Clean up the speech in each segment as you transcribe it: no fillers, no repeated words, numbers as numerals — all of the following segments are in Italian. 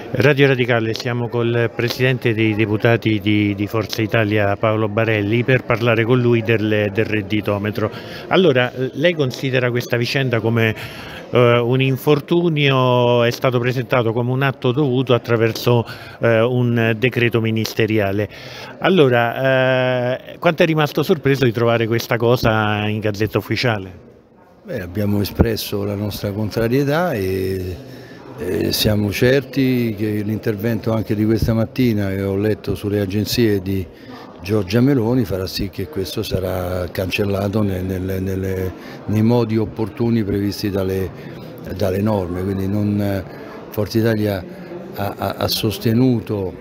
Radio Radicale, siamo col Presidente dei Deputati di Forza Italia Paolo Barelli per parlare con lui del redditometro. Allora, lei considera questa vicenda come un infortunio, è stato presentato come un atto dovuto attraverso un decreto ministeriale. Allora, quanto è rimasto sorpreso di trovare questa cosa in Gazzetta Ufficiale? Abbiamo espresso la nostra contrarietà e siamo certi che l'intervento anche di questa mattina, che ho letto sulle agenzie di Giorgia Meloni, farà sì che questo sarà cancellato nei modi opportuni previsti dalle norme. Quindi Forza Italia ha sostenuto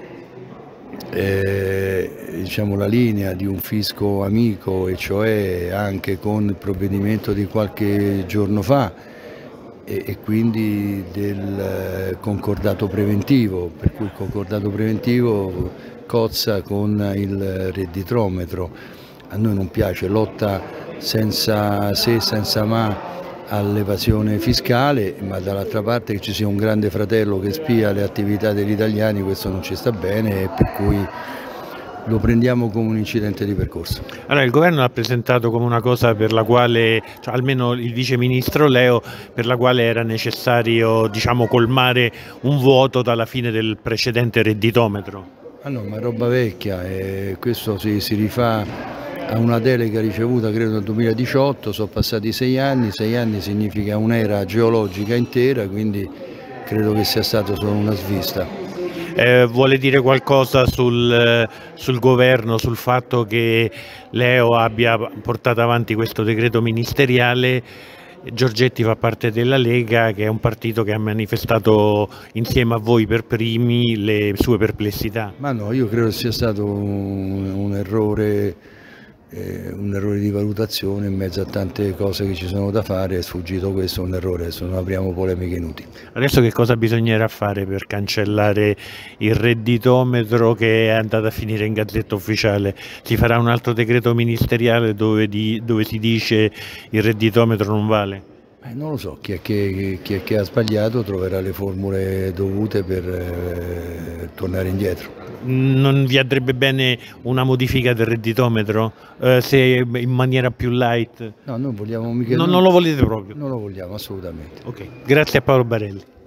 diciamo, la linea di un fisco amico, e cioè anche con il provvedimento di qualche giorno fa e quindi del concordato preventivo, per cui il concordato preventivo cozza con il redditometro. A noi non piace, lotta senza se, senza ma all'evasione fiscale, ma dall'altra parte che ci sia un grande fratello che spia le attività degli italiani, questo non ci sta bene, e per cui lo prendiamo come un incidente di percorso. Allora, il governo l'ha presentato come una cosa per la quale, cioè, almeno il vice ministro Leo, per la quale era necessario, diciamo, colmare un vuoto dalla fine del precedente redditometro. Ah no, ma è roba vecchia, questo si rifà a una delega ricevuta credo nel 2018, sono passati 6 anni significa un'era geologica intera, quindi credo che sia stato solo una svista. Vuole dire qualcosa sul governo, sul fatto che Leo abbia portato avanti questo decreto ministeriale? Giorgetti fa parte della Lega, che è un partito che ha manifestato insieme a voi per primi le sue perplessità. Ma no, io credo sia stato un errore di valutazione in mezzo a tante cose che ci sono da fare. È sfuggito questo, un errore, adesso non apriamo polemiche inutili. Adesso che cosa bisognerà fare per cancellare il redditometro che è andato a finire in Gazzetta Ufficiale? Si farà un altro decreto ministeriale dove si dice il redditometro non vale? Non lo so, chi è che ha sbagliato troverà le formule dovute per tornare indietro. Non vi andrebbe bene una modifica del redditometro? Se in maniera più light? No, non vogliamo mica. Non lo volete proprio? Non lo vogliamo assolutamente. Ok, grazie a Paolo Barelli.